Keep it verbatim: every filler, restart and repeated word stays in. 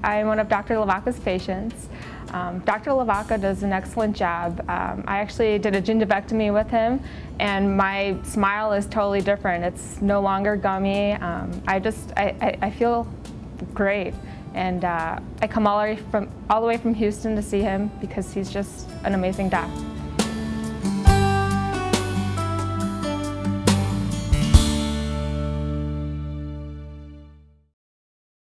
I'm one of Doctor LaVacca's patients. Um, Doctor LaVacca does an excellent job. Um, I actually did a gingivectomy with him, and my smile is totally different. It's no longer gummy. Um, I just, I, I, I feel great. And uh, I come all the way from all the way from Houston to see him because he's just an amazing doc.